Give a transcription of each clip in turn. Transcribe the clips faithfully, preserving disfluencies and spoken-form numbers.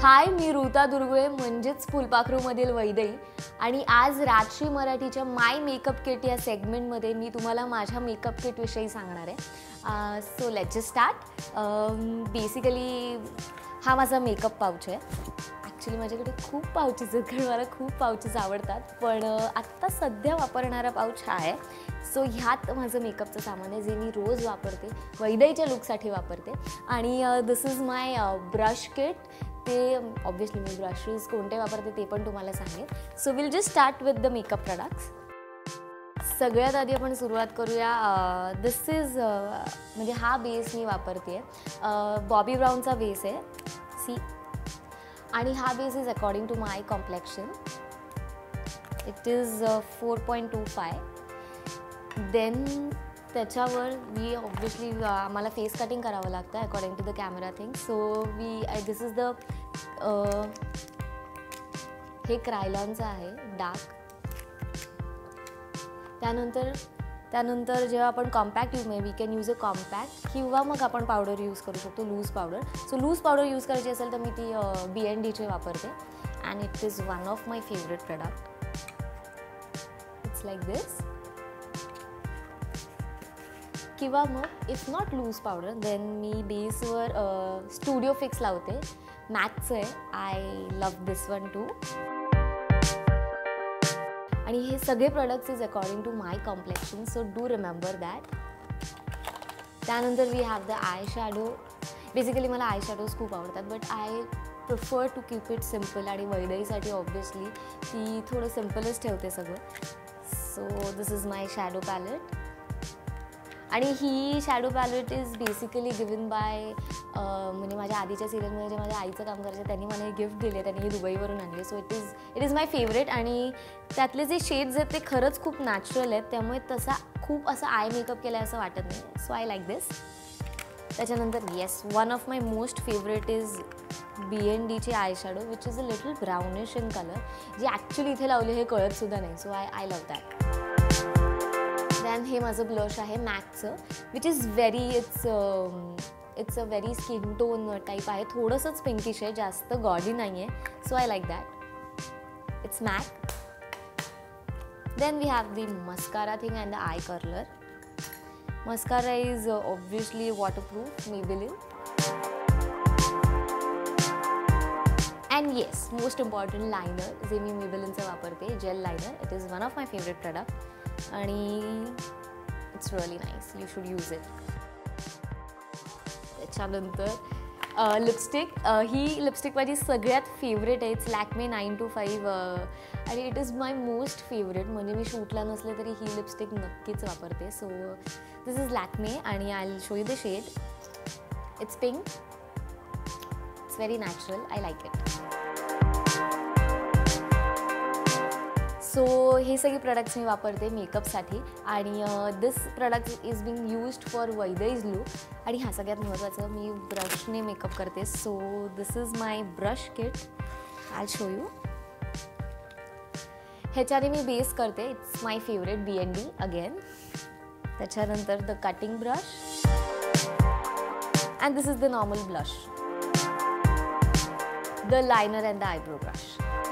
हाय, मी हृता दुर्गुळे म्हणजेच फुलपाखरू मधील वैदेही आणि आज राजश्री मराठीच्या माय मेकअप किट या सेगमेंटमध्ये मी तुम्हाला माझ्या मेकअप किट विषयी सांगणार आहे. So let's just start. Basically हा माझा मेकअप पाउच आहे. ॲक्च्युली माझ्याकडे खूप पाउचेस आहेत कारण मला खूप पाउचेस आवडतात, पण आत्ता सध्या वापरणारा पाउच हा आहे. सो ह्यात माझं मेकअपचं सामान आहे जे मी रोज वापरते, वैदेहीच्या लुकसाठी वापरते. आणि this is my brush kit. ते ऑब्वियसली मी ब्रशेस कोणते वापरते ते पण तुम्हाला सांगेन. So we'll just start with the makeup products. सगळ्यात आधी आपण सुरुवात करूया. दिस इज म्हणजे हा बेस मी वापरते आहे, बॉबी ब्राऊनचा बेस आहे सी. आणि हा base is according to my complexion. It is four point two five. Then त्याच्यावर मी ऑब्वियसली आम्हाला फेस कटिंग करावं लागतं according to the camera thing. So we this is the हे क्रायलॉनचं आहे डार्क. त्यानंतर त्यानंतर जेव्हा आपण compact use we can use a compact किंवा मग आपण पावडर यूज करू शकतो, loose powder. So loose powder use करायची असेल तर मी ती बी एन डीचे वापरते and it is one of my favourite product. It's like this. किंवा मग if not loose powder then मी बेसवर स्टुडिओ फिक्स लावते, मॅकचं आहे. I love this one too. आणि हे सगळे products is according to my complexion, so do remember that. त्यानंतर we have the eye shadow. Basically मला आय शॅडोज खूप आवडतात, but I prefer to keep it simple. आणि वैदेहीसाठी ऑब्वियसली ती थोडं सिम्पलच ठेवते सगळं. So this is my shadow palette. आणि ही shadow palette is basically given by म्हणजे माझ्या आधीच्या सिरियलमध्ये जे माझ्या आईचं काम करायचं त्यांनी मला गिफ्ट दिले, त्यांनी ही दुबईवरून आणले. So it is it is my favourite. आणि त्यातले जे शेड्स आहेत ते खरंच खूप नॅचरल आहेत, त्यामुळे तसा खूप असं आय मेकअप केलं आहे असं वाटत नाही. So I like this. त्याच्यानंतर yes, one of my most favourite is B N डीचे eye shadow which is a little brownish in colour, जे ॲक्च्युली इथे लावले हे कळतसुद्धा नाही. So I I love that. Then हे माझं ब्लश आहे मॅकचं, which is very it's it's a very skin tone type आहे, थोडंसंच पिंकिश आहे, जास्त गॉडी नाही आहे. So I like that. It's Mac. Then we have the mascara thing and the eye curler. Mascara is obviously waterproof, Maybelline. And yes, most important liner जे मी मेबेलिनचं वापरते, gel liner. It is one of my favourite product आणि it's really nice, you should use it. त्याच्यानंतर lipstick. ही lipstick माझी सगळ्यात favourite आहे. It's Lakme nine two five आणि it is my most favourite. म्हणजे मी शूटला नसले तरी ही लिपस्टिक नक्कीच वापरते. सो दिस इज लॅक्मे आणि I will show you the shade. It's pink. It's very natural. I like it. So हे सगळे प्रोडक्ट्स मी वापरते मेकअपसाठी. आणि this product is being used for Vaidehi's look. आणि हा सगळ्यात महत्त्वाचं, मी ब्रशने मेकअप करते. So this is my brush kit. I show you. ह्याच्याने मी बेस करते. It's my favourite B N D again. त्याच्यानंतर the cutting brush and this is the normal blush, the liner and the eyebrow brush.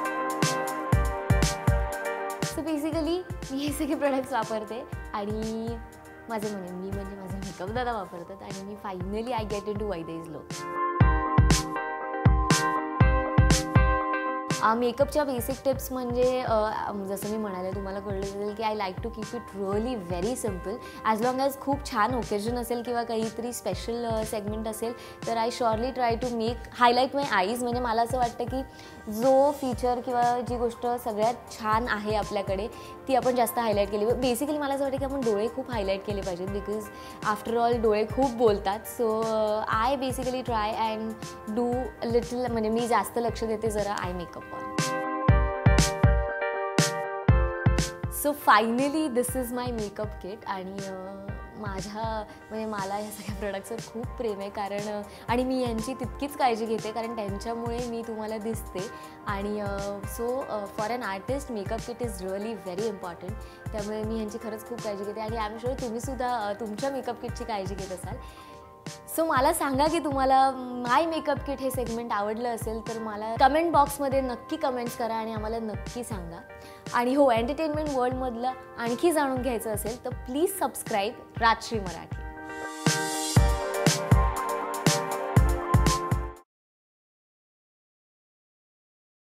So basically मी हे सगळे products वापरते आणि माझे म्हणजे मी म्हणजे माझे मेकअप दादा वापरतात आणि मी finally I get into Vaidehi's look. मेकअपच्या बेसिक टिप्स म्हणजे जसं मी म्हणाले तुम्हाला कळलं असेल की I like to keep it really very simple. As long as खूप छान ओकेजन असेल किंवा काहीतरी स्पेशल सेगमेंट असेल तर I surely try to make highlight my eyes. म्हणजे मला असं वाटतं की जो फीचर किंवा जी गोष्ट सगळ्यात छान आहे आपल्याकडे ती आपण जास्त हायलाईट केली. बेसिकली मला असं वाटतं की आपण डोळे खूप हायलाईट केले पाहिजेत, बिकॉज आफ्टर ऑल डोळे खूप बोलतात. So I basically try and do little, म्हणजे मी जास्त लक्ष देते जरा आय मेकअपवर. So finally this is my makeup kit. आणि माझ्या म्हणजे मला ह्या सगळ्या प्रोडक्ट्सवर खूप प्रेम आहे कारण आणि मी यांची तितकीच काळजी घेते कारण त्यांच्यामुळे मी तुम्हाला दिसते. आणि so for an artist makeup kit is really very important. त्यामुळे मी ह्यांची खरंच खूप काळजी घेते आणि आय एम शुअर तुम्हीसुद्धा तुमच्या मेकअप किटची काळजी घेत असाल. सो मला सांगा की तुम्हाला माय मेकअप किट हे सेगमेंट आवडलं असेल तर मला कमेंट बॉक्समध्ये नक्की कमेंट्स करा आणि आम्हाला नक्की सांगा. आणि हो, एंटरटेनमेंट वर्ल्डमधलं आणखी जाणून घ्यायचं असेल तर प्लीज सबस्क्राईब राजश्री मराठी.